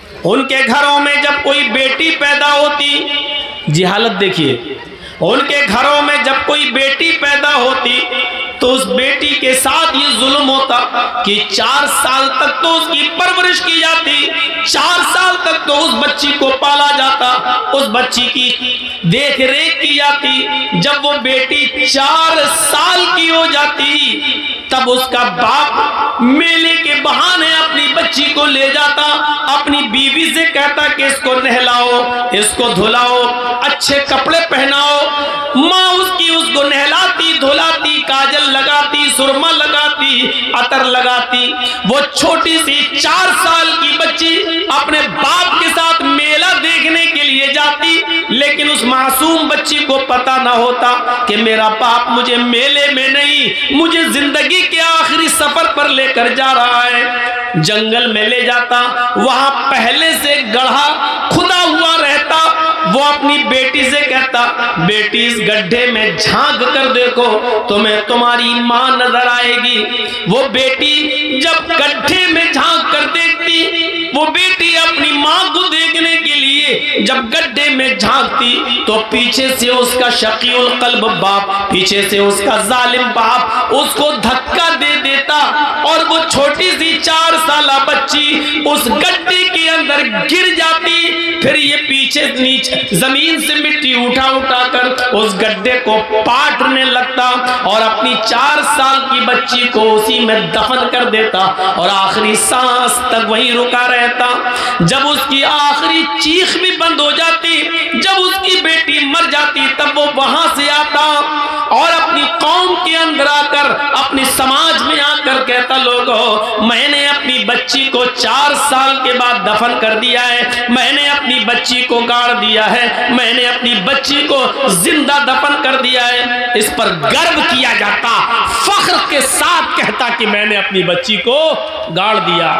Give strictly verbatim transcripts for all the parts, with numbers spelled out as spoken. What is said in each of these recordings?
उनके घरों में जब कोई बेटी पैदा होती, जी हालत देखिए, उनके घरों में जब कोई बेटी पैदा होती तो उस बेटी के साथ ये जुल्म होता कि चार साल तक तो उसकी परवरिश की जाती, चार साल तक तो उस बच्ची को पाला जाता, उस बच्ची की देख रेख की जाती। जब वो बेटी चार साल की हो जाती तब उसका बाप मेले के बहाने अपनी बच्ची को ले जाता, अपनी बीवी से कहता कि इसको नहलाओ, इसको धुलाओ, अच्छे कपड़े पहनाओ। माँ उसकी उसको नहलाती, धुलाती, काजल लगाती, सुरमा लगाती, अतर लगाती। वो छोटी सी चार साल की बच्ची अपने बाप के साथ मेला देखने के लिए जाती, लेकिन उस मासूम बच्ची को पता ना होता कि मेरा बाप मुझे मेले में नहीं, मुझे जिंदगी के आखिरी सफर पर लेकर जा रहा है। जंगल में ले जाता, वहां पहले से गड्ढा खुदा हुआ रहता। वो अपनी बेटी से कहता, बेटी इस गड्ढे में झांक कर देखो, तुम्हें तुम्हारी मां नजर आएगी। वो बेटी जब गड्ढे में झांक कर देखती, वो बेटी अपनी मां को देखने के लिए जब गड्ढे में झांकती तो पीछे से उसका शकीउल कल्ब बाप, पीछे से उसका जालिम बाप उसको धक्का दे देता और वो छोटी सी चार साला बच्ची उस गड्ढे के अंदर गिर जाती। फिर ये पीछे नीचे जमीन से मिट्टी उठा उठा कर उस गड्ढे को पाटने लगता और अपनी चार साल की बच्ची को उसी में दफन कर देता और आखिरी सांस तक वहीं रुका रहता। जब उसकी आखिरी चीख भी बंद हो जाती, जब उसकी बेटी मर जाती, तब वो वहां से आता और अपनी कौम के अंदर आकर, अपने समाज में आकर कहता, लोगों मैंने अपनी बच्ची को चार साल के बाद दफन कर दिया है, मैंने अपनी बच्ची को गाड़ दिया है, मैंने अपनी बच्ची को जिंदा दफन कर दिया है। इस पर गर्व किया जाता, फख्र के साथ कहता कि मैंने अपनी बच्ची को गाड़ दिया।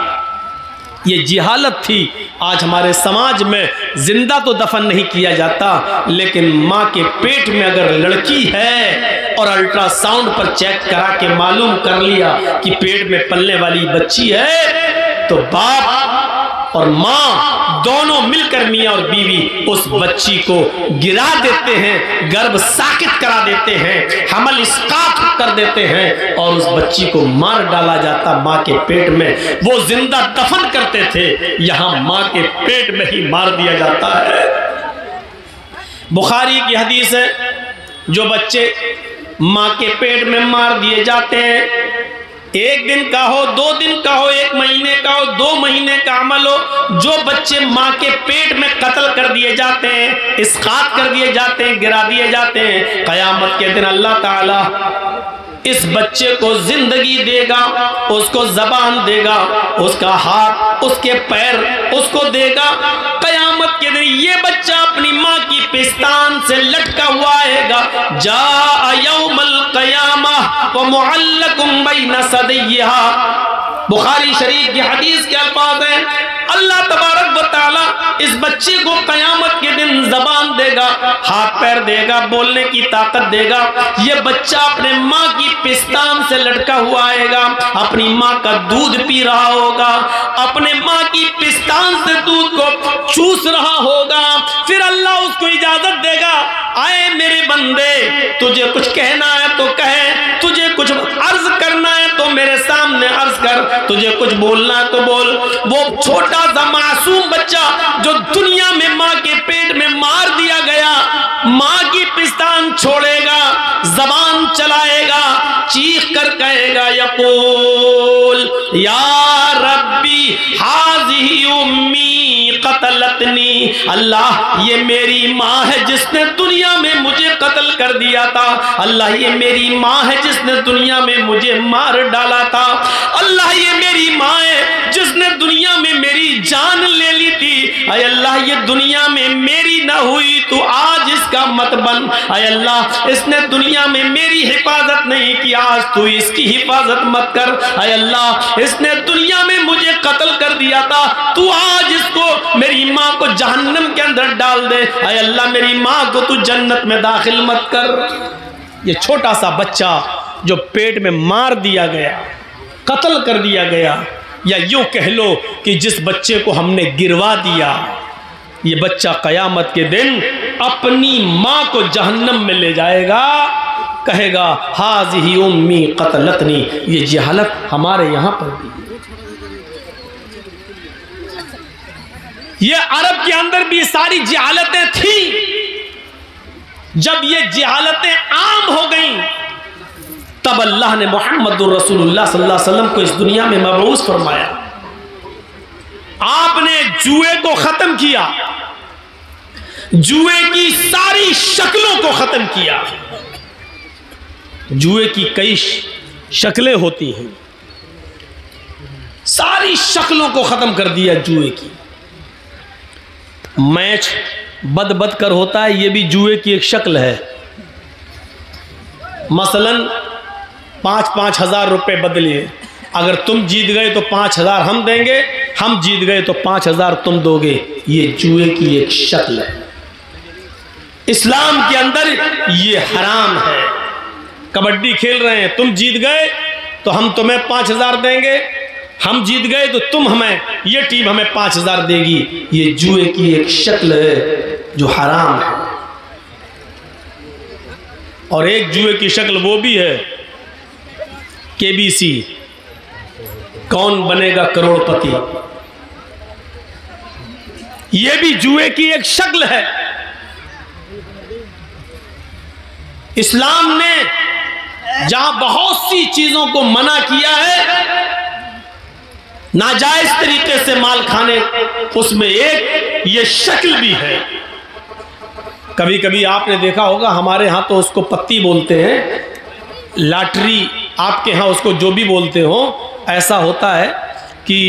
ये जिहालत थी। आज हमारे समाज में जिंदा तो दफन नहीं किया जाता, लेकिन माँ के पेट में अगर लड़की है और अल्ट्रासाउंड पर चेक करा के मालूम कर लिया कि पेट में पलने वाली बच्ची है, तो बाप और माँ दोनों मिलकर, मियाँ और बीवी, उस बच्ची को गिरा देते हैं, गर्भ साकित करा देते हैं, हमल इस्कात कर देते हैं और उस बच्ची को मार डाला जाता माँ के पेट में। वो जिंदा दफन करते थे, यहाँ माँ के पेट में ही मार दिया जाता है। बुखारी की हदीस है, जो बच्चे माँ के पेट में मार दिए जाते हैं, एक दिन का हो, दो दिन का हो, एक महीने का हो, दो महीने का अमल हो, जो बच्चे माँ के पेट में कत्ल कर दिए जाते हैं, इसकात कर दिए जाते हैं, गिरा दिए जाते हैं, कयामत के दिन अल्लाह ताला इस बच्चे को जिंदगी देगा, उसको जबान देगा, उसका हाथ, उसके पैर उसको देगा। कयामत के दिन ये बच्चा अपनी माँ की पिस्तान से लटका हुआ आएगा। जा यौमल क़यामा व मुअल्लकुम बैन सदियहा। बुखारी शरीफ की हदीस के अल्फाज हैं, अल्लाह तबारक व तआला इस बच्चे को कयामत के दिन जबान देगा, हाथ पैर देगा, बोलने की ताकत देगा। ये बच्चा अपने माँ की पिस्तान से लटका हुआ आएगा, अपनी माँ का दूध पी रहा होगा, अपने माँ की पिस्तान से दूध को चूस रहा होगा। फिर अल्लाह उसको इजाजत देगा, आए मेरे बंदे, तुझे कुछ कहना है तो कहे, तुझे कुछ अर्ज करना है तो मेरे सामने अर्ज कर, तुझे कुछ बोलना है तो बोल। वो छोटा सा मासूम बच्चा जो दुनिया में माँ के पेट में मार दिया गया, माँ की पिस्तान छोड़ेगा, जबान चलाएगा, चीख कर कहेगा, यकूल या रब्बी हाज़िही उम्मी क़तलतनी। अल्लाह ये मेरी माँ है जिसने दुनिया में मुझे कत्ल कर दिया था। अल्लाह ये मेरी माँ है जिसने दुनिया में मुझे मार डाला था। अल्लाह ये मेरी माँ है जिसने दुनिया में मेरी जान ले ली थी। अय अल्लाह ये दुनिया में मेरी ना हुई तो आज इसका मत बन। अय अल्लाह इसने दुनिया में मेरी हिफाजत नहीं की, आज तू इसकी हिफाजत मत कर। अय अल्लाह इसने दुनिया में मुझे कत्ल कर दिया था, तू आज इसको, मेरी माँ को जहन्नम के अंदर डाल दे। अय अल्लाह मेरी माँ को तू जन्नत में दाखिल मत कर। ये छोटा सा बच्चा जो पेट में मार दिया गया, कत्ल कर दिया गया, या यूं कह लो कि जिस बच्चे को हमने गिरवा दिया, ये बच्चा कयामत के दिन अपनी माँ को जहन्नम में ले जाएगा, कहेगा हाज़िही उम्मी क़तलतनी, ये जहालत हमारे यहाँ पर भी। ये अरब के अंदर भी सारी जहालतें थी। जब ये जहालतें आम हो गईं, तब अल्लाह ने मुहम्मदुर रसूलुल्लाह सल्लल्लाहु अलैहि वसल्लम को इस दुनिया में मबऊस फरमाया। आपने जुए को खत्म किया, जुए की सारी शक्लों को खत्म किया। जुए की कई शक्लें होती हैं, सारी शक्लों को खत्म कर दिया जुए की। मैच बद बद कर होता है, ये भी जुए की एक शक्ल है। मसलन पाँच पाँच हजार रुपये बदलिए, अगर तुम जीत गए तो पाँच हजार हम देंगे, हम जीत गए तो पाँच हजार तुम दोगे। ये जुए की एक शक्ल है। इस्लाम के अंदर ये हराम है। कबड्डी खेल रहे हैं, तुम जीत गए तो हम तुम्हें पाँच हजार देंगे, हम जीत गए तो तुम हमें, ये टीम हमें पाँच हजार देगी। ये जुए की एक शक्ल है जो हराम है। और एक जुए की शक्ल वो भी है केबीसी, कौन बनेगा करोड़पति, ये भी जुए की एक शक्ल है। इस्लाम ने जहां बहुत सी चीजों को मना किया है नाजायज तरीके से माल खाने, उसमें एक ये शक्ल भी है। कभी कभी आपने देखा होगा, हमारे यहाँ तो उसको पत्ती बोलते हैं, लॉटरी, आपके यहाँ उसको जो भी बोलते हो। ऐसा होता है कि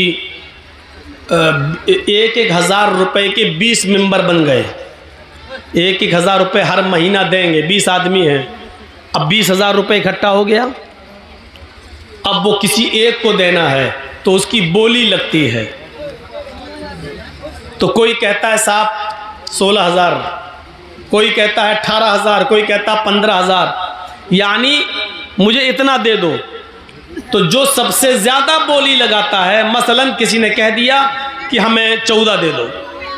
एक एक हजार रुपए के बीस मेंबर बन गए, एक एक हजार रुपये हर महीना देंगे, बीस आदमी हैं। अब बीस हजार रुपये इकट्ठा हो गया, अब वो किसी एक को देना है तो उसकी बोली लगती है। तो कोई कहता है साहब सोलह हजार, कोई कहता है अठारह हजार, कोई कहता है पंद्रह हजार, यानी मुझे इतना दे दो। तो जो सबसे ज्यादा बोली लगाता है, मसलन किसी ने कह दिया कि हमें चौदह दे दो,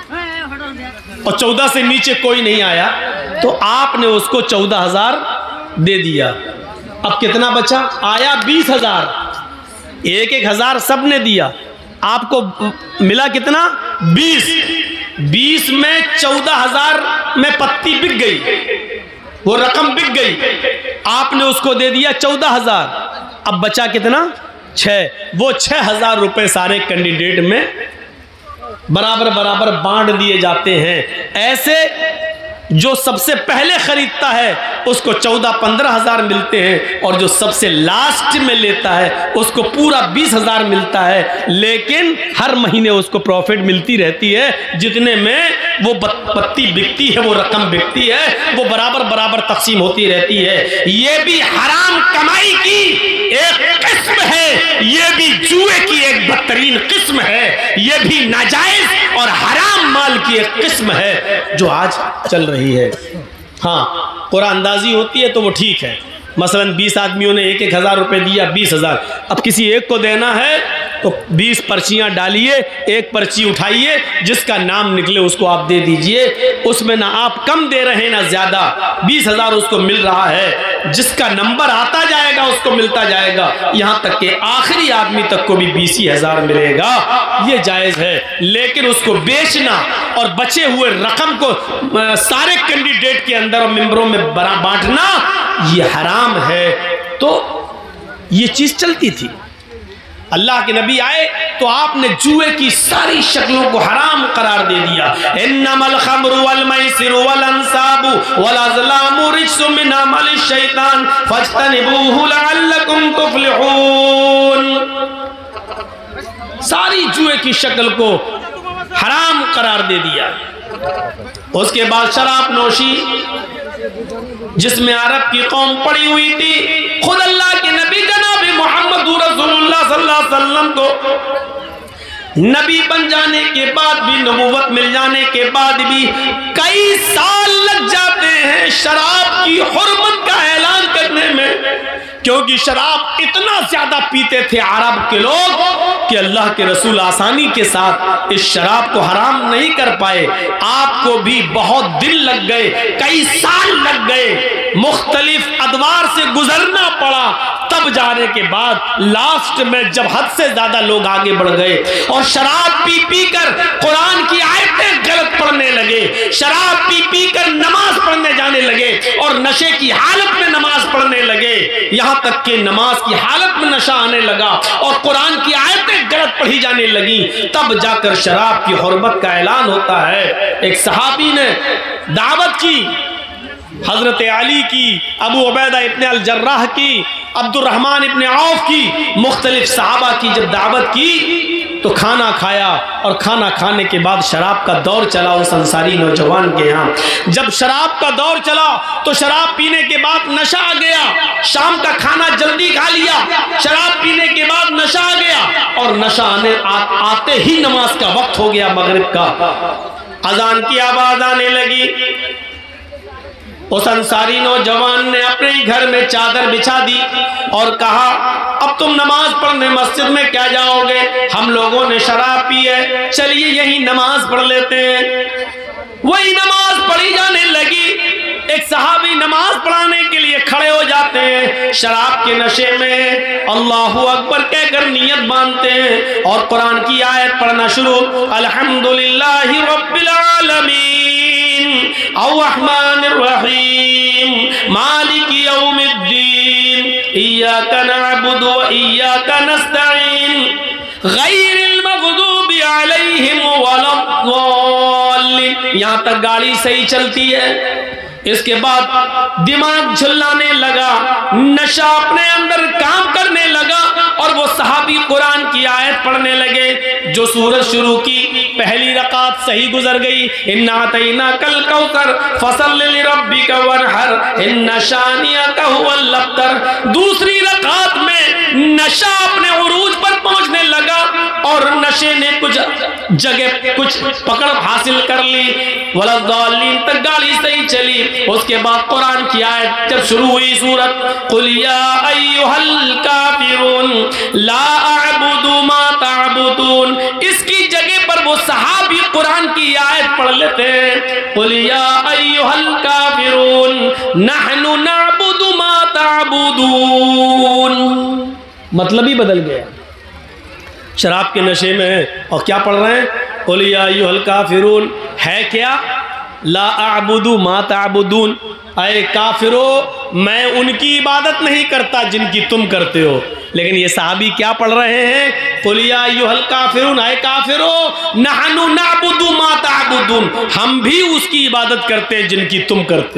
और चौदह से नीचे कोई नहीं आया, तो आपने उसको चौदह हजार दे दिया। अब कितना बचा? आया बीस हजार, एक एक हजार सब ने दिया, आपको मिला कितना? बीस। बीस में चौदह हजार में पत्ती बिक गई, वो रकम बिक गई, आपने उसको दे दिया चौदह हजार। अब बचा कितना? छः। वो छः हजार रुपये सारे कैंडिडेट में बराबर बराबर बांट दिए जाते हैं। ऐसे जो सबसे पहले खरीदता है उसको चौदह पंद्रह हजार मिलते हैं, और जो सबसे लास्ट में लेता है उसको पूरा बीस हजार मिलता है। लेकिन हर महीने उसको प्रॉफिट मिलती रहती है, जितने में वो पत्ती बिकती है, वो रकम बिकती है, वो बराबर बराबर तकसीम होती रहती है। ये भी हराम कमाई की एक किस्म है, ये भी जुए की एक बदतरीन किस्म है, ये भी नाजायज और हराम माल की एक किस्म है जो आज चल रही है। हाँ, कुरानंदाजी होती है तो वो ठीक है, मसलन बीस आदमियों ने एक एक हजार रुपये दिया, बीस हजार। अब किसी एक को देना है तो बीस पर्चियां डालिए, एक पर्ची उठाइए, जिसका नाम निकले उसको आप दे दीजिए। उसमें ना आप कम दे रहे हैं ना ज्यादा, बीस हजार उसको मिल रहा है, जिसका नंबर आता जाएगा उसको मिलता जाएगा, यहां तक कि आखिरी आदमी तक को भी बीस ही हजार मिलेगा। ये जायज है। लेकिन उसको बेचना और बचे हुए रकम को सारे कैंडिडेट के अंदर और मेंबरों में बांटना, ये हराम है। तो ये चीज चलती थी। अल्लाह के नबी आए तो आपने जुए की सारी शक्लों को हराम करार दे दिया। इन्नमल खम्रु वल मैसिरु वल अंसाबु वल अज़लामु रिज्सुम मिन अमलि शैतान फज्तनिबूहु लअल्लकुम तुफ्लिहून। सारी जुए की शक्ल को हराम करार दे दिया। उसके बाद शराब नोशी, जिसमें अरब की कौम पड़ी हुई थी, खुद अल्लाह के नबी जनाब मोहम्मद रसूलुल्लाह सल्लल्लाहु अलैहि वसल्लम को नबी बन जाने के बाद भी, नबूवत मिल जाने के बाद भी कई साल लग जाते हैं शराब की हुर्मत का ऐलान करने में, क्योंकि शराब इतना ज्यादा पीते थे अरब के लोग कि अल्लाह के रसूल आसानी के साथ इस शराब को हराम नहीं कर पाए। आपको भी बहुत दिन लग गए, कई साल लग गए, मुख्तलिफ अदवार से गुजरना पड़ा, तब जाने के बाद लास्ट में जब हद से ज्यादा लोग आगे बढ़ गए और शराब पी पी कर कुरान की आयतें गलत पढ़ने लगे, शराब पी पी कर नमाज पढ़ने जाने लगे और नशे की हालत में नमाज पढ़ने लगे, यहां तक कि नमाज की हालत में नशा आने लगा और कुरान की आयतें गलत पढ़ी जाने लगी, तब जाकर शराब की हुर्मत का ऐलान होता है। एक सहाबी ने दावत की, हजरत अली की, अबू उबैदा इब्न अल जर्राह की, अब्दुर्रहमान इब्न औफ की, मुख्तलिफ सहाबा की जब दावत की तो खाना खाया और खाना खाने के बाद शराब का दौर चला उस अंसारी नौजवान के यहाँ। जब शराब का दौर चला तो शराब पीने के बाद नशा आ गया, शाम का खाना जल्दी खा लिया, शराब पीने के बाद नशा आ गया और नशा आने आ, आते ही नमाज का वक्त हो गया, मगरिब का अजान की आवाज आने लगी। उस अंसारी नौजवान ने अपने ही घर में चादर बिछा दी और कहा, अब तुम नमाज पढ़ने मस्जिद में क्या जाओगे, हम लोगों ने शराब पी है, चलिए यही नमाज पढ़ लेते हैं। वही नमाज पढ़ी जाने लगी। एक सहाबी नमाज पढ़ाने के लिए खड़े हो जाते हैं, शराब के नशे में अल्लाहु अकबर कहकर नियत बांधते हैं और कुरान की आयत पढ़ना शुरू, अल्हम्दुलिल्लाहि रब्बिल आलमीन अर्रहमानिर रहीम मालिकी यौमिद्दीन इय्याका नअबुदु व इय्याका नस्तईन गैरिल मग़दूबि अलैहिम वलद्दाल्लीन। यहां तक गाड़ी सही चलती है। इसके बाद दिमाग झुल्लाने लगा, नशा अपने अंदर काम करने लगा और वो सहाबी कुरान की आयत पढ़ने लगे। जो सूरत शुरू की, पहली रकात सही गुजर गई, इन्ना अतैना कल कौसर फसल्लि लिरब्बिका वनहर इन्ना शानिअका हुवल अब्तर। दूसरी रकात में नशा अपने उरूज पर पहुंचने लगा और नशे ने कुछ जगह कुछ पकड़ हासिल कर ली, वलद्दाल्लीन तक गाड़ी सही चली। उसके बाद कुरान की आयत जब शुरू हुई, सूरत कुल या अय्युहल काफिरून ला अअबुदु मा तअबुदून, इसकी जगह पर वो सहाबी कुरान की आयत पढ़ लेते हैं, कुल या अय्युहल काफिरून नहनु नअबुदु मा तअबुदून। मतलब ही बदल गया। शराब के नशे में है और क्या पढ़ रहे हैं, कुल या अय्युहल काफिरून, है क्या ला अअबुदु मा तअबुदून, अरे काफिरो मैं उनकी इबादत नहीं करता जिनकी तुम करते हो। लेकिन ये सहाबी क्या पढ़ रहे हैं, कुल या अय्युहल काफिरून, अरे काफिरो नहनु नअबुदु मा तअबुदून, हम भी उसकी इबादत करते हैं जिनकी तुम करते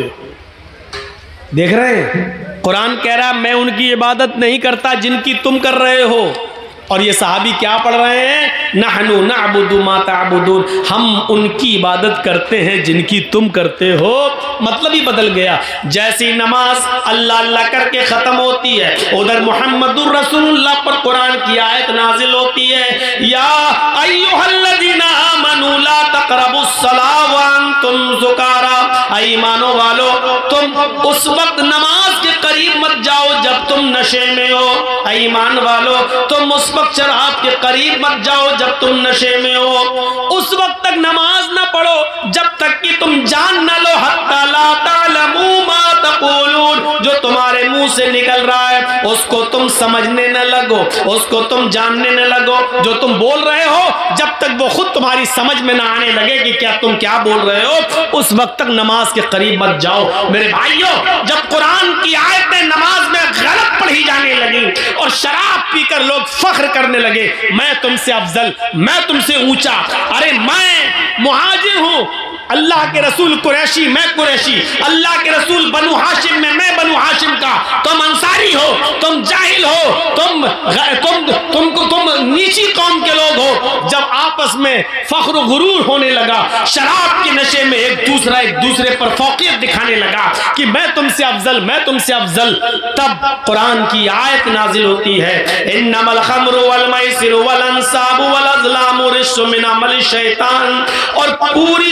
हो। देख रहे हैं, कुरान कह रहा मैं उनकी इबादत नहीं करता जिनकी तुम कर रहे हो, और ये सहाबी क्या पढ़ रहे हैं, नहनु नअबुदु मा तअबुदून, हम उनकी इबादत करते हैं जिनकी तुम करते हो। मतलब ही बदल गया। जैसी नमाज अल्लाह अल्लाह करके खत्म होती है, उधर मुहम्मदुर रसूलुल्लाह पर कुरान की आयत नाजिल होती है, या अय्युहल्लज़ीना आमनू ला तक़रबुस सलाह व अंतुम सुकारा, ईमानो वालो तुम उस वक्त नमाज के करीब मत जाओ जब तुम नशे में हो, ईमान वालो तुम उस वक्त शराब के करीब मत जाओ जब तुम नशे में हो, उस वक्त तक नमाज न पढ़ो जब तक कि तुम जान न लो हत्ता ला तालमू मा तक़ूलून, जो तुम्हारे मुंह से निकल रहा है उसको तुम समझने न लगो, उसको तुम जानने न लगो। जो तुम बोल रहे हो जब तक वो खुद तुम्हारी समझ में ना आने लगे कि क्या तुम क्या बोल रहे हो, उस वक्त तक नमाज के करीब मत जाओ। मेरे भाइयों, जब कुरान की आयतें नमाज में गलत पढ़ी जाने लगी और शराब पीकर लोग फख्र करने लगे, मैं तुमसे अफजल, मैं तुमसे ऊंचा, अरे मैं मुहाजिर हूं, अल्लाह के रसूल कुरैशी, मैं कुरैशी, अल्लाह के रसूल बनु हाशिम में, मैं बनु हाशिम का, तुम अंसारी हो, तुम जाहिल हो, तुम तुम तुमको तुम नीची कौम के लोग हो। जब आपस में फख्र गुरूर होने लगा, शराब के नशे में एक दूसरा एक दूसरे पर फौकियत दिखाने लगा कि मैं तुमसे अफजल, मैं तुमसे अफजल, तब कुरान की आयत नाजिल होती है, इन्नमल खम्रु वल मैसिरु वल अंसाबु वल अज़लामु रिज्सुम मिन अमलि शैतान, और पूरी जिंदगी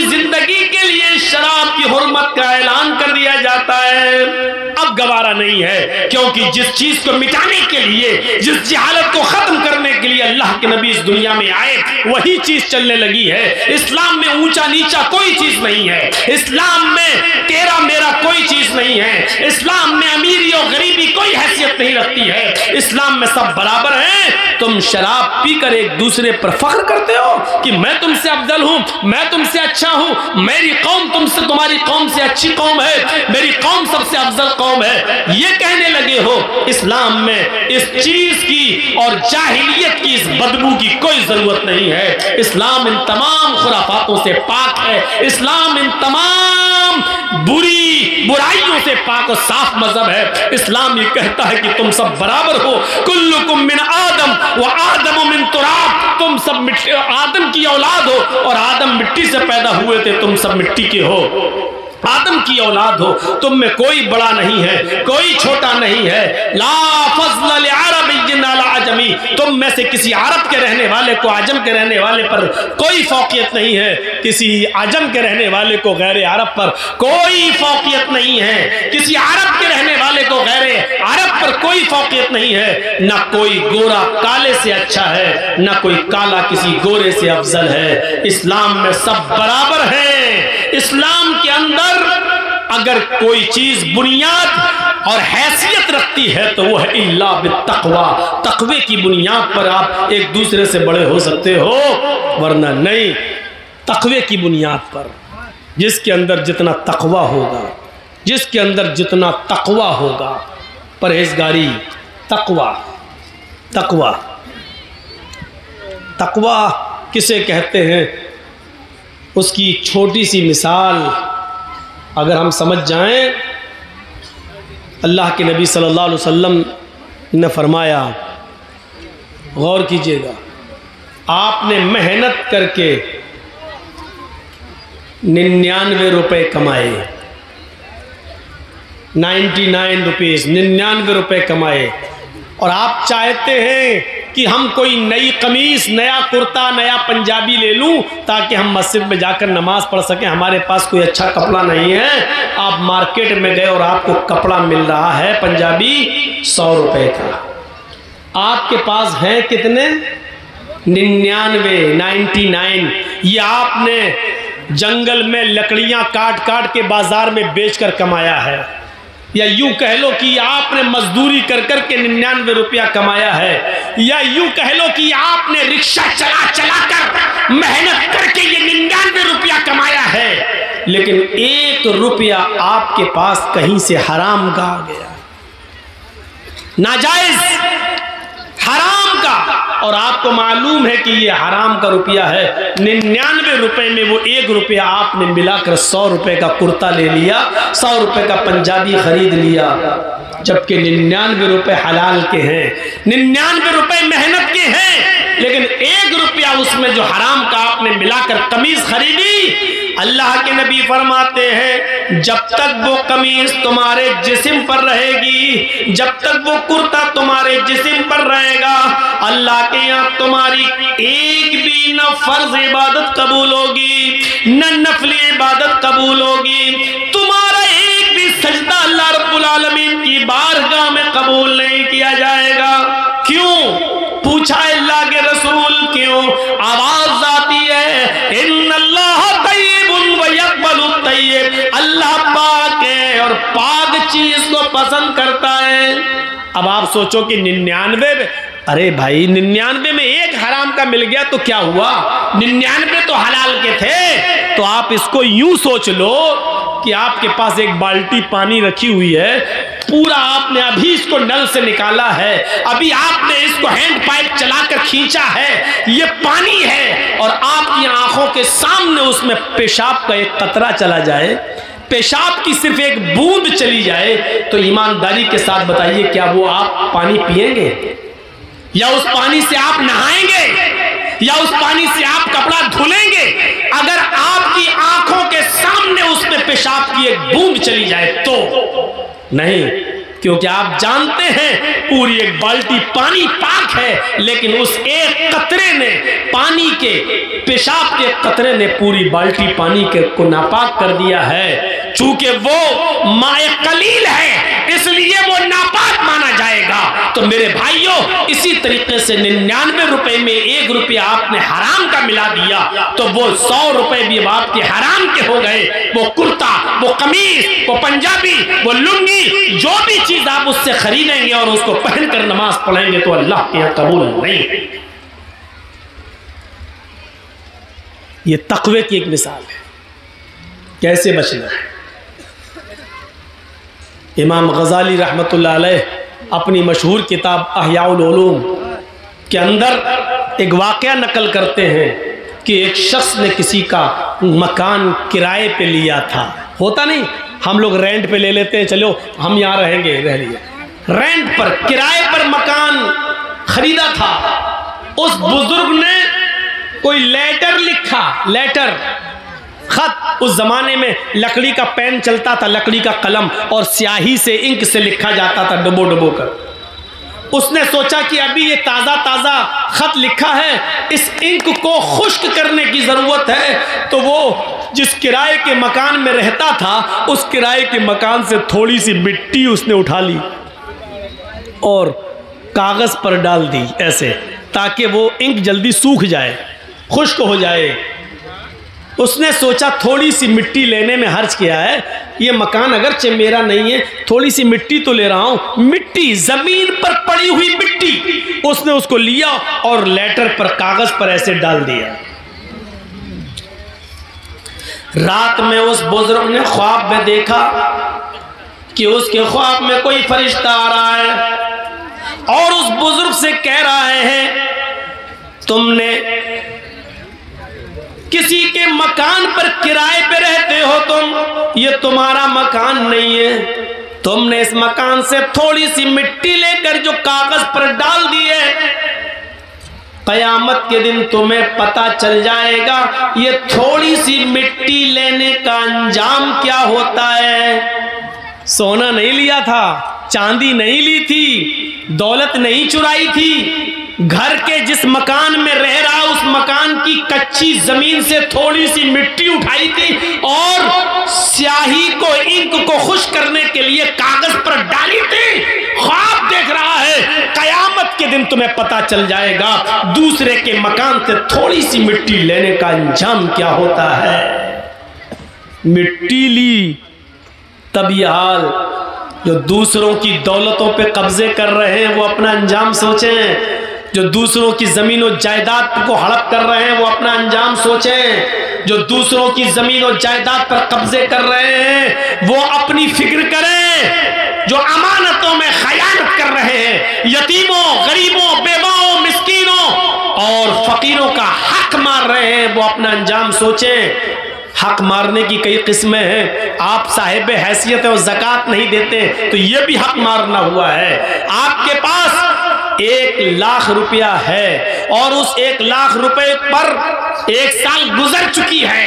जिंदगी के लिए शराब की हुर्मत का ऐलान कर दिया जाता है। अब गवारा नहीं है, क्योंकि जिस चीज को मिटाने के लिए, जिस जहालत को खत्म करने के लिए अल्लाह के नबी इस दुनिया में आए, वही चीज चलने लगी है। इस्लाम में ऊंचा नीचा कोई चीज नहीं है, इस्लाम में तेरा मेरा कोई चीज नहीं है, इस्लाम में अमीरी और गरीबी कोई हैसियत नहीं रखती है, इस्लाम में सब बराबर हैं। तुम शराब पीकर एक दूसरे पर फख्र करते हो कि मैं तुमसे अफजल हूं, मैं तुमसे अच्छा हूं, मेरी कौम तुमसे, तुम्हारी कौम से अच्छी कौम है, मेरी कौम सबसे अफजल कौम है, ये कहने लगे हो। इस्लाम में इस चीज की और जाहिलियत की इस बदबू की कोई जरूरत नहीं है। इस्लाम इन तमाम खुराफातों से पाक है, इस्लाम इन तमाम बुरी बुराइयों से पाक और साफ मजहब है। इस्लाम ये कहता है कि तुम सब बराबर हो, कुल्लुकुम मिन आदम व आदम मिन तुराब, तुम सब मिट्टी, आदम की औलाद हो और आदम मिट्टी से पैदा हुए थे, तुम सब मिट्टी के हो, आदम की औलाद हो, तुम में कोई बड़ा नहीं है, कोई छोटा नहीं है। ला फज़्ल लिअरबिय्यिन अला अजमी, तुम में से किसी अरब के रहने वाले को आजम के रहने वाले पर कोई फौकियत नहीं है, किसी आजम के रहने वाले को गैर अरब पर कोई फौकियत नहीं है, किसी अरब के रहने वाले को गैर अरब पर कोई फौकियत नहीं है। ना कोई गोरा काले से अच्छा है, ना कोई काला किसी गोरे से अफजल है। इस्लाम में सब बराबर है। इस्लाम के अंदर अगर कोई चीज बुनियाद और हैसियत रखती है तो वो है इल्ला बित्तक़वा, तक़वे की बुनियाद पर आप एक दूसरे से बड़े हो सकते हो, वरना नहीं। तक़वे की बुनियाद पर, जिसके अंदर जितना तक़वा होगा, जिसके अंदर जितना तक़वा होगा, परहेजगारी, तक़वा, तक़वा, तक़वा किसे कहते हैं, उसकी छोटी सी मिसाल अगर हम समझ जाएं, अल्लाह के नबी सल्लल्लाहु अलैहि वसल्लम ने फरमाया, गौर कीजिएगा, आपने मेहनत करके निन्यानवे रुपए कमाए, नाइन्टी नाइन रुपीज़, निन्यानवे रुपए कमाए, और आप चाहते हैं कि हम कोई नई कमीज, नया कुर्ता, नया पंजाबी ले लूं ताकि हम मस्जिद में जाकर नमाज पढ़ सकें। हमारे पास कोई अच्छा कपड़ा नहीं है। आप मार्केट में गए और आपको कपड़ा मिल रहा है पंजाबी सौ रुपए का, आपके पास है कितने, निन्यानवे, नाइन्टी नाइन। ये आपने जंगल में लकड़ियां काट काट के बाजार में बेचकर कमाया है, या यूं कह लो कि आपने मजदूरी कर कर के निन्यानवे रुपया कमाया है, या यूं कह लो कि आपने रिक्शा चला चला कर मेहनत करके ये निन्यानवे रुपया कमाया है, लेकिन एक रुपया आपके पास कहीं से हराम का आ गया, नाजायज हराम का, और आपको मालूम है कि ये हराम का रुपया है। निन्यानवे रुपए में वो एक रुपया आपने मिलाकर सौ रुपए का कुर्ता ले लिया, सौ रुपए का पंजाबी खरीद लिया, जबकि निन्यानवे रुपए हलाल के हैं, निन्यानवे रुपए मेहनत के हैं, लेकिन एक रुपया उसमें जो हराम का आपने मिलाकर कमीज खरीदी। अल्लाह के नबी फरमाते हैं, जब तक वो कमीज तुम्हारे जिस्म पर रहेगी, जब तक वो कुर्ता तुम्हारे जिस्म पर रहेगा, अल्लाह के यहाँ तुम्हारी एक भी न फर्ज इबादत कबूल होगी, न नफली इबादत कबूल होगी, तुम्हारा एक भी सजदा अल्लाह रब्बुल आलमीन की बारगाह में कबूल नहीं किया जाएगा। क्यों? पूछा अल्लाह के रसूल, क्यों? आवाज आती है, इन्नल्लाह तय्यिबुन व यक़बलु तय्यिब, अल्लाह पाक है और पाक चीज को पसंद करता है। अब आप सोचो कि निन्यानवे, अरे भाई निन्यानवे में एक हराम का मिल गया तो क्या हुआ, निन्यानवे तो हलाल के थे। तो आप इसको यूं सोच लो कि आपके पास एक बाल्टी पानी रखी हुई है, पूरा आपने अभी इसको नल से निकाला है, अभी आपने इसको हैंड पाइप चलाकर खींचा है, ये पानी है, और आपकी आंखों के सामने उसमें पेशाब का एक कतरा चला जाए, पेशाब की सिर्फ एक बूंद चली जाए, तो ईमानदारी के साथ बताइए क्या वो आप पानी पिएंगे, या उस पानी से आप नहाएंगे, या उस पानी से आप कपड़ा धुलेंगे? अगर आपकी आंखों के सामने उसमें पेशाब की एक बूंद चली जाए तो नहीं। क्योंकि आप जानते हैं पूरी एक बाल्टी पानी पाक है, लेकिन उस एक कतरे ने, पानी के पेशाब के कतरे ने पूरी बाल्टी पानी के को नापाक कर दिया है। चूंकि वो माए कलील है इसलिए वो नापाक माना जाएगा। तो मेरे भाइयों, इसी तरीके से निन्यानवे रुपए में एक रुपया आपने हराम का मिला दिया तो वो सौ रुपए भी आपके हराम के हो गए। वो कुर्ता, वो कमीज, वो पंजाबी, वो लुंगी, जो भी चीज आप उससे खरीदेंगे और उसको पहनकर नमाज पढ़ेंगे तो अल्लाह के यहाँ कबूल नहीं है। ये तकवे की एक मिसाल है कैसे बचना है। इमाम गजाली रहमतुल्लाह अलैह अपनी मशहूर किताब अहयाउल उलूम के अंदर एक वाक़या नकल करते हैं कि एक शख्स ने किसी का मकान किराए पे लिया था। होता नहीं, हम लोग रेंट पे ले लेते हैं, चलो हम यहाँ रहेंगे, रह लिए। रेंट पर, किराए पर मकान खरीदा था। उस बुजुर्ग ने कोई लेटर लिखा, लेटर, खत। उस जमाने में लकड़ी का पेन चलता था, लकड़ी का कलम, और स्याही से, इंक से लिखा जाता था डुबो डुबो कर। उसने सोचा कि अभी ये ताज़ा ताज़ा खत लिखा है, इस इंक को खुश्क करने की ज़रूरत है। तो वो जिस किराए के मकान में रहता था, उस किराए के मकान से थोड़ी सी मिट्टी उसने उठा ली और कागज़ पर डाल दी ऐसे, ताकि वो इंक जल्दी सूख जाए, खुश्क हो जाए। उसने सोचा थोड़ी सी मिट्टी लेने में हर्ज किया है, ये मकान अगरचे मेरा नहीं है, थोड़ी सी मिट्टी तो ले रहा हूं। मिट्टी, जमीन पर पड़ी हुई मिट्टी, उसने उसको लिया और लेटर पर, कागज पर ऐसे डाल दिया। रात में उस बुजुर्ग ने ख्वाब में देखा कि उसके ख्वाब में कोई फरिश्ता आ रहा है और उस बुजुर्ग से कह रहा है, तुमने किसी के मकान पर किराए पे रहते हो, तुम, ये तुम्हारा मकान नहीं है, तुमने इस मकान से थोड़ी सी मिट्टी लेकर जो कागज पर डाल दी है, कयामत के दिन तुम्हें पता चल जाएगा ये थोड़ी सी मिट्टी लेने का अंजाम क्या होता है। सोना नहीं लिया था, चांदी नहीं ली थी, दौलत नहीं चुराई थी, घर के जिस मकान में रह रहा उस मकान की कच्ची जमीन से थोड़ी सी मिट्टी उठाई थी और स्याही को, इंक को खुश करने के लिए कागज पर डाली थी। ख्वाब देख रहा है, कयामत के दिन तुम्हें पता चल जाएगा दूसरे के मकान से थोड़ी सी मिट्टी लेने का अंजाम क्या होता है। मिट्टी ली, तब यह हाल। जो दूसरों की दौलतों पे कब्जे कर रहे हैं वो अपना अंजाम सोचें, जो दूसरों की जमीन और जायदाद को हड़प कर रहे हैं वो अपना अंजाम सोचें, जो दूसरों की जमीन और जायदाद पर कब्जे कर रहे हैं वो अपनी फिक्र करें, जो अमानतों में खयानत कर रहे हैं, यतीमों, गरीबों, बेवाओं, मिस्कीनों और फकीरों का हक मार रहे हैं, वो अपना अंजाम सोचें। हक मारने की कई किस्में हैं। आप साहिब हैसियत और ज़कात नहीं देते तो ये भी हक मारना हुआ है। आपके पास एक लाख रुपया है और उस एक लाख रुपए पर एक साल गुजर चुकी है,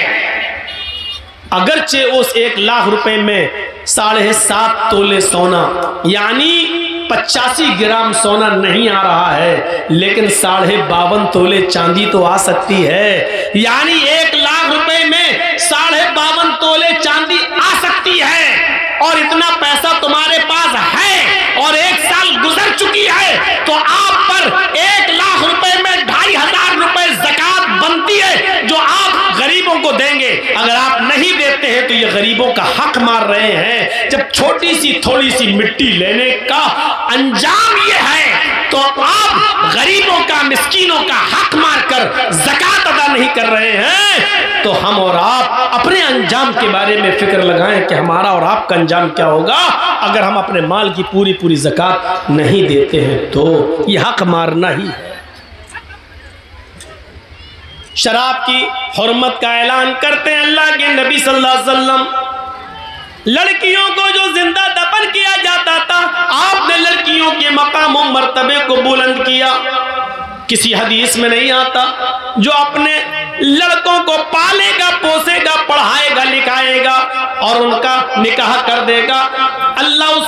अगरचे उस एक लाख रुपए में साढ़े सात तोले सोना यानी पचासी ग्राम सोना नहीं आ रहा है, लेकिन साढ़े बावन तोले चांदी तो आ सकती है। यानी एक लाख रुपए में साढ़े बावन तोले चांदी आ सकती है और इतना पैसा तुम्हारे पास है और एक साल गुजर चुकी है, तो आप पर एक लाख रुपए में ढाई हजार रुपए ज़कात बनती है जो आप गरीबों को देंगे। अगर आप नहीं देते हैं तो ये गरीबों का हक मार रहे हैं। जब छोटी सी थोड़ी सी मिट्टी लेने का अंजाम ये है तो आप गरीबों का, मिस्कीनों का हक मारकर ज़कात अदा नहीं कर रहे हैं, तो हम और आप अपने अंजाम के बारे में फिक्र लगाएं कि हमारा और आपका अंजाम क्या होगा अगर हम अपने माल की पूरी पूरी ज़कात नहीं देते हैं। तो ये हक मारना ही है। शराब की हुर्मत का ऐलान करते हैं अल्लाह के नबी सल्लल्लाहु अलैहि वसल्लम। लड़कियों को जो जिंदा दफन किया जाता था, आपने लड़कियों के मकाम और मर्तबे को बुलंद किया। किसी हदीस में नहीं आता जो अपने लड़कों को पालेगा, पोसेगा, पढ़ाएगा, लिखाएगा और उनका निकाह कर देगा, अल्लाह उस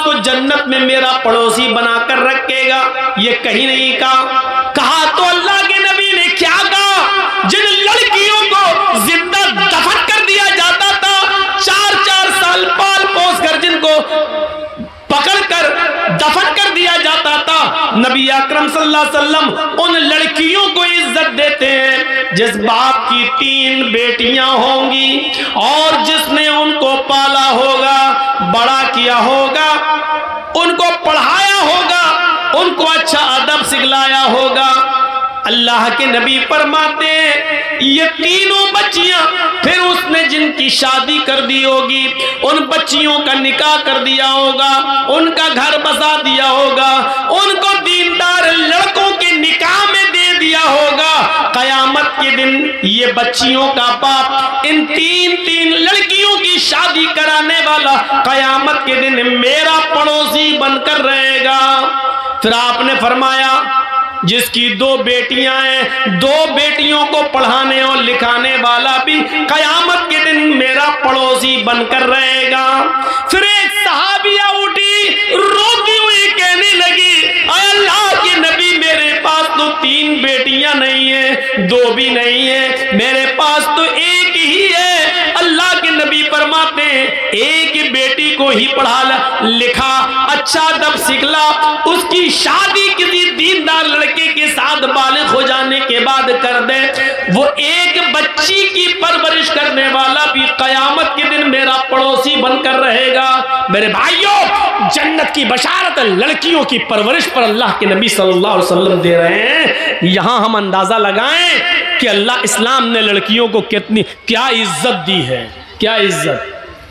उसको जन्नत में मेरा पड़ोसी बनाकर रखेगा। ये कहीं नहीं कहा। कहा तो अल्लाह के नबी ने क्या कहा? जिन लड़कियों को जिंदा दफन कर दिया जाता था, चार चार साल पाल पोस कर जिनको पकड़कर दफन कर दिया जाता था, नबी अकरम सल्लल्लाहु अलैहि वसल्लम उन लड़कियों को इज्जत देते हैं जिस बाप की तीन बेटियां होंगी और जिसने उनको पाला होगा, बड़ा किया होगा, उनको पढ़ाया होगा, उनको अच्छा अदब सिखलाया होगा। अल्लाह के नबी फरमाते ये तीनों बच्चियां, फिर उसने जिनकी शादी कर दी होगी, उन बच्चियों का निकाह कर दिया होगा, उनका घर बसा दिया होगा, उनको दीनदार लड़कों के निकाह में दे दिया होगा। कयामत के दिन ये बच्चियों का बाप इन तीन तीन लड़कियों की शादी कराने वाला कयामत के दिन मेरा पड़ोसी बनकर रहेगा। फिर आपने फरमाया जिसकी दो बेटियां हैं, दो बेटियों को पढ़ाने और लिखाने वाला भी कयामत के दिन मेरा पड़ोसी बनकर रहेगा। फिर एक सहाबिया उठी, रोती हुई कहने लगी, अल्लाह के नबी मेरे पास तो तीन बेटियां नहीं है, दो भी नहीं है, मेरे पास तो एक ही है। अल्लाह के नबी फरमाते हैं एक बेटी को ही पढ़ा लिखा, अच्छा अदब सिखला, उसकी शादी किसी दीनदार लड़के के साथ बालिग हो जाने के बाद कर दे, वो एक बच्ची की परवरिश करने वाला भी कयामत के दिन मेरा पड़ोसी बनकर रहेगा। मेरे भाइयों, जन्नत की बशारत लड़कियों की परवरिश पर अल्लाह के नबी सल्लल्लाहु अलैहि वसल्लम दे रहे हैं। यहां हम अंदाजा लगाएं कि अल्लाह इस्लाम ने लड़कियों को कितनी क्या इज्जत दी है, क्या इज्जत।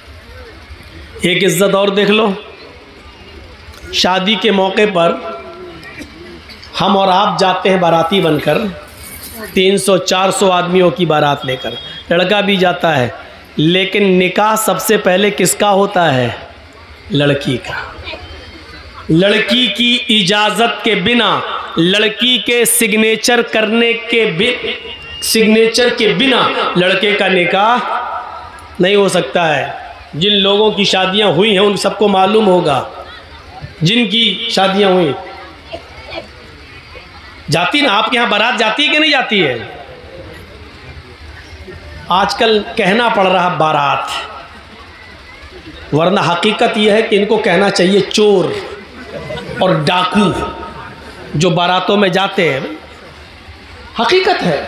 एक इज्जत और देख लो, शादी के मौके पर हम और आप जाते हैं बाराती बनकर, तीन सौ चार सौ आदमियों की बारात लेकर, लड़का भी जाता है, लेकिन निकाह सबसे पहले किसका होता है? लड़की का। लड़की की इजाज़त के बिना, लड़की के सिग्नेचर करने के बि सिग्नेचर के बिना लड़के का निकाह नहीं हो सकता है। जिन लोगों की शादियां हुई हैं उन सबको मालूम होगा, जिनकी शादियां हुई जाती ना, आपके यहाँ बारात जाती है कि नहीं जाती है? आजकल कहना पड़ रहा बारात, वरना हकीकत यह है कि इनको कहना चाहिए चोर और डाकू जो बारातों में जाते हैं। हकीकत है,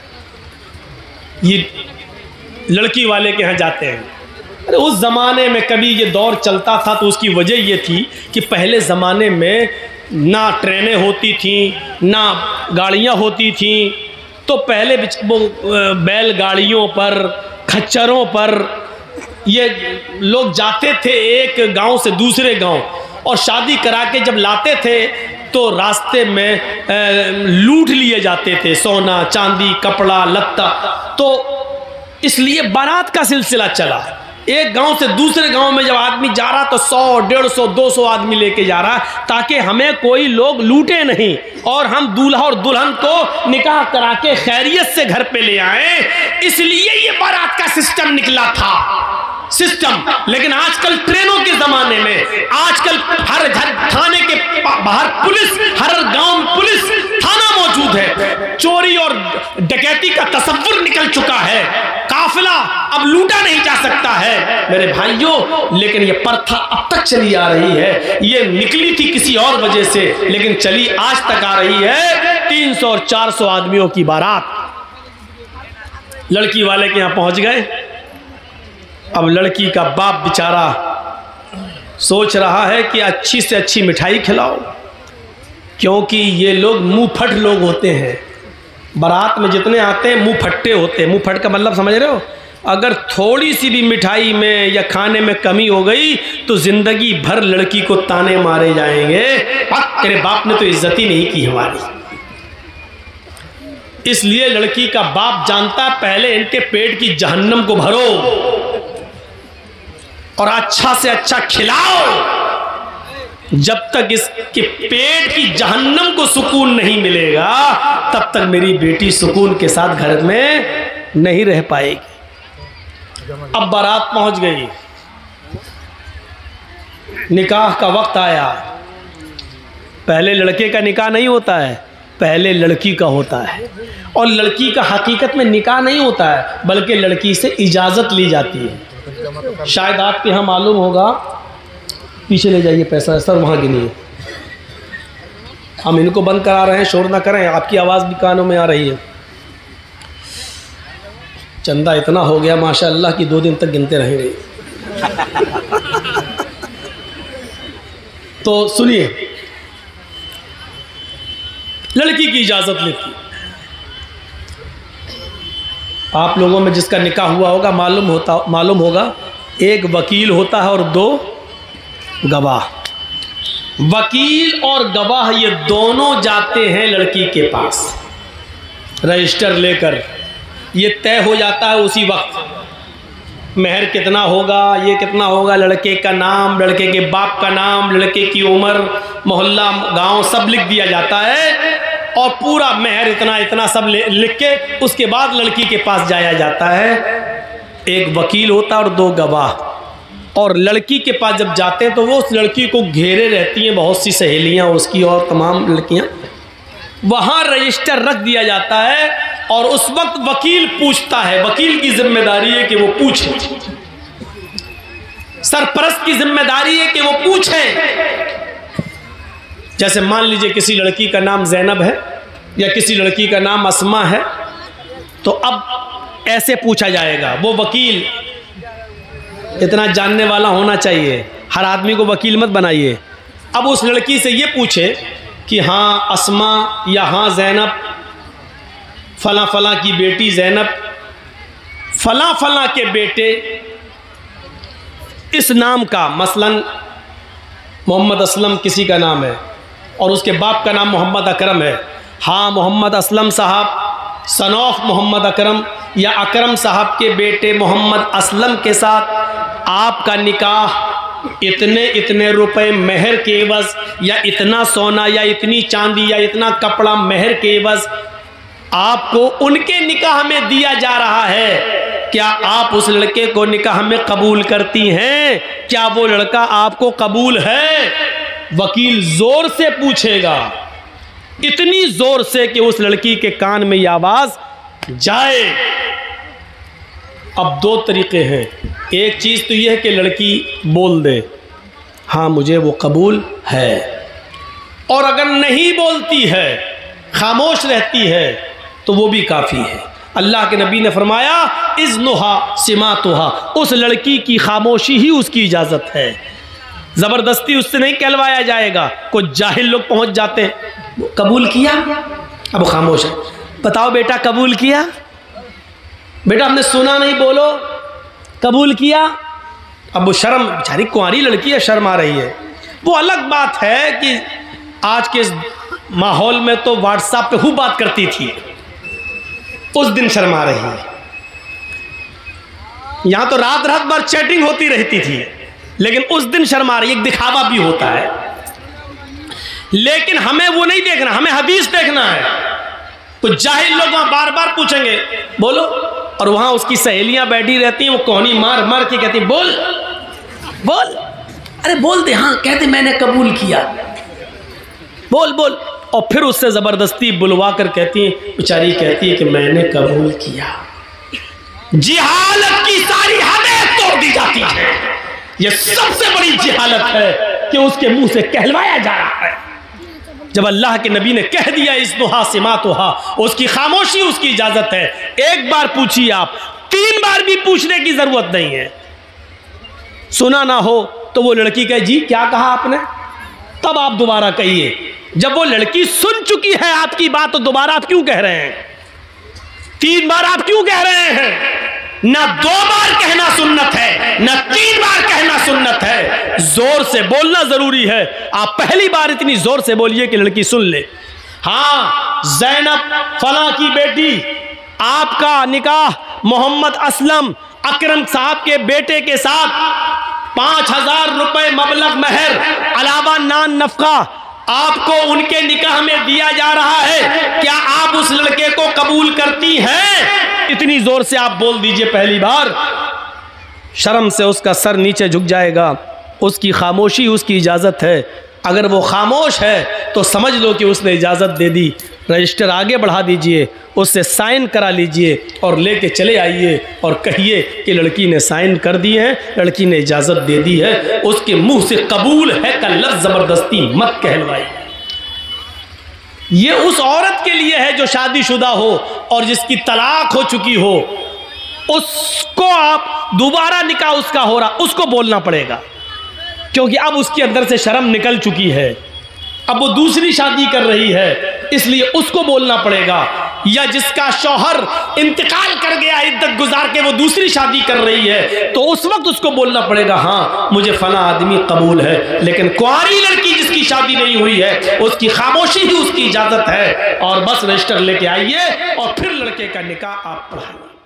ये लड़की वाले के यहाँ जाते हैं। अरे उस ज़माने में कभी ये दौर चलता था तो उसकी वजह ये थी कि पहले ज़माने में ना ट्रेनें होती थीं, ना गाड़ियाँ होती थीं, तो पहले बैलगाड़ियों पर, खच्चरों पर ये लोग जाते थे एक गांव से दूसरे गांव, और शादी करा के जब लाते थे तो रास्ते में लूट लिए जाते थे सोना चांदी कपड़ा लत्ता। तो इसलिए बारात का सिलसिला चला। एक गांव से दूसरे गांव में जब आदमी जा रहा तो सौ डेढ़ सौ दो सौ आदमी लेके जा रहा ताकि हमें कोई लोग लूटे नहीं और हम दूल्हा और दुल्हन को निकाह करा के खैरियत से घर पे ले आए। इसलिए ये बारात का सिस्टम निकला था, सिस्टम। लेकिन आजकल ट्रेनों के जमाने में, आजकल हर घर थाने के बाहर पुलिस, हर गांव में पुलिस थाना मौजूद है। चोरी और डकैती का तसव्वुर निकल चुका है, काफिला अब लूटा नहीं जा सकता है मेरे भाइयों। लेकिन ये प्रथा अब तक चली आ रही है, ये निकली थी किसी और वजह से लेकिन चली आज तक आ रही है। तीन सौ और चार सौ आदमियों की बारात लड़की वाले के यहां पहुंच गए। अब लड़की का बाप बेचारा सोच रहा है कि अच्छी से अच्छी मिठाई खिलाओ, क्योंकि ये लोग मुंह फट लोग होते हैं। बारात में जितने आते हैं मुंह फट्टे होते हैं। मुंह फट का मतलब समझ रहे हो? अगर थोड़ी सी भी मिठाई में या खाने में कमी हो गई तो जिंदगी भर लड़की को ताने मारे जाएंगे, तेरे बाप ने तो इज्जत ही नहीं की हमारी। इसलिए लड़की का बाप जानता है पहले इनके पेट की जहन्नम को भरो और अच्छा से अच्छा खिलाओ। जब तक इसके पेट की जहन्नम को सुकून नहीं मिलेगा तब तक मेरी बेटी सुकून के साथ घर में नहीं रह पाएगी। अब बारात पहुंच गई, निकाह का वक्त आया। पहले लड़के का निकाह नहीं होता है, पहले लड़की का होता है। और लड़की का हकीकत में निकाह नहीं होता है, बल्कि लड़की से इजाज़त ली जाती है। शायद आपके यहाँ मालूम होगा, पीछे ले जाइए पैसा सर, वहाँ गिनिए। हम इनको बंद करा रहे हैं, शोर ना करें, आपकी आवाज़ भी कानों में आ रही है। चंदा इतना हो गया माशाअल्लाह कि दो दिन तक गिनते रहेंगे। तो सुनिए, लड़की की इजाज़त लेती। आप लोगों में जिसका निकाह हुआ होगा मालूम होता मालूम होगा एक वकील होता है और दो गवाह। वकील और गवाह ये दोनों जाते हैं लड़की के पास रजिस्टर लेकर। ये तय हो जाता है उसी वक्त, महर कितना होगा, ये कितना होगा, लड़के का नाम, लड़के के बाप का नाम, लड़के की उम्र, मोहल्ला, गांव सब लिख दिया जाता है। और पूरा महर इतना इतना सब लिख के उसके बाद लड़की के पास जाया जाता है। एक वकील होता है और दो गवाह। और लड़की के पास जब जाते हैं तो वो उस लड़की को घेरे रहती हैं बहुत सी सहेलियां उसकी और तमाम लड़कियां। वहाँ रजिस्टर रख दिया जाता है और उस वक्त वकील पूछता है। वकील की जिम्मेदारी है कि वो पूछे, सरपरस्त की जिम्मेदारी है कि वो पूछे। जैसे मान लीजिए किसी लड़की का नाम जैनब है या किसी लड़की का नाम अस्मा है, तो अब ऐसे पूछा जाएगा। वो वकील इतना जानने वाला होना चाहिए, हर आदमी को वकील मत बनाइए। अब उस लड़की से ये पूछे कि हाँ अस्मा या हाँ जैनब, फला फला की बेटी जैनब, फला फला के बेटे इस नाम का, मसलन मोहम्मद असलम किसी का नाम है और उसके बाप का नाम मोहम्मद अकरम है। हाँ मोहम्मद असलम साहब सनौफ मोहम्मद अकरम या अकरम साहब के बेटे मोहम्मद असलम के साथ आपका निकाह इतने इतने रुपए महर के एवज, या इतना सोना या इतनी चांदी या इतना कपड़ा महर के एवज आपको उनके निकाह में दिया जा रहा है। क्या आप उस लड़के को निकाह में कबूल करती हैं? क्या वो लड़का आपको कबूल है? वकील जोर से पूछेगा, इतनी जोर से कि उस लड़की के कान में यह आवाज जाए। अब दो तरीके हैं। एक चीज तो यह है कि लड़की बोल दे हाँ मुझे वो कबूल है, और अगर नहीं बोलती है, खामोश रहती है, तो वो भी काफ़ी है। अल्लाह के नबी ने फरमाया इज़्नुहा सिमातुहा, उस लड़की की खामोशी ही उसकी इजाज़त है। ज़बरदस्ती उससे नहीं कहलवाया जाएगा। कुछ जाहिल लोग पहुंच जाते हैं, कबूल किया, अब खामोश है। बताओ बेटा कबूल किया? बेटा हमने सुना नहीं, बोलो कबूल किया। अब वो शर्म, बेचारी कुंवारी लड़की है, शर्म आ रही है। वो अलग बात है कि आज के इस माहौल में तो व्हाट्सएप पे खूब बात करती थी, उस दिन शर्मा रही है। यहां तो रात रात भर चैटिंग होती रहती थी, लेकिन उस दिन शर्मा रही है। एक दिखावा भी होता है, लेकिन हमें वो नहीं देखना, हमें हदीस देखना है। कुछ जाहिल लोग वहां बार बार पूछेंगे बोलो, और वहां उसकी सहेलियां बैठी रहती हैं, वो कोहनी मार मार के कहती बोल बोल, अरे बोल दे, हाँ कहते मैंने कबूल किया, बोल बोल। और फिर उससे ज़बरदस्ती बुलवा कर कहती है, बेचारी कहती है कि मैंने कबूल किया। जिहालत की सारी हदें तोड़ दी जाती है। यह सबसे बड़ी जिहालत है कि उसके मुंह से कहलवाया जा रहा है। जब अल्लाह के नबी ने कह दिया इज़्नुहा सिमातुहा, उसकी खामोशी उसकी इजाज़त है। एक बार पूछिए आप, तीन बार भी पूछने की ज़रूरत नहीं है। सुना ना हो तो वो लड़की कहे जी क्या कहा आपने, तब आप दोबारा कहिए। जब वो लड़की सुन चुकी है आपकी बात, तो दोबारा आप क्यों कह रहे हैं? तीन बार आप क्यों कह रहे हैं? ना दो बार कहना सुन्नत है, ना तीन बार कहना सुन्नत है। जोर से बोलना जरूरी है। आप पहली बार इतनी जोर से बोलिए कि लड़की सुन ले। हाँ ज़ैनब फला की बेटी, आपका निकाह मोहम्मद असलम अकरम साहब के बेटे के साथ पांच हजार रुपए मबलग महर अलावा नान नफका आपको उनके निकाह में दिया जा रहा है। क्या आप उस लड़के को कबूल करती हैं? इतनी जोर से आप बोल दीजिए पहली बार, शर्म से उसका सर नीचे झुक जाएगा। उसकी खामोशी उसकी इजाज़त है। अगर वो खामोश है तो समझ लो कि उसने इजाज़त दे दी। रजिस्टर आगे बढ़ा दीजिए, उससे साइन करा लीजिए और लेके चले आइए और कहिए कि लड़की ने साइन कर दिए हैं, लड़की ने इजाज़त दे दी है। उसके मुंह से कबूल है का लफ्ज़ ज़बरदस्ती मत कहलवाइए। ये उस औरत के लिए है जो शादीशुदा हो और जिसकी तलाक हो चुकी हो। उसको आप दोबारा निकाह उसका हो रहा, उसको बोलना पड़ेगा, क्योंकि अब उसके अंदर से शर्म निकल चुकी है, अब वो दूसरी शादी कर रही है, इसलिए उसको बोलना पड़ेगा। या जिसका शौहर इंतकाल कर गया, इद्दत गुजार के वो दूसरी शादी कर रही है, तो उस वक्त उसको बोलना पड़ेगा हाँ मुझे फला आदमी कबूल है। लेकिन कुंवारी लड़की जिसकी शादी नहीं हुई है, उसकी खामोशी ही उसकी इजाजत है। और बस रजिस्टर लेके आइए और फिर लड़के का निकाह आप पढ़ाइए।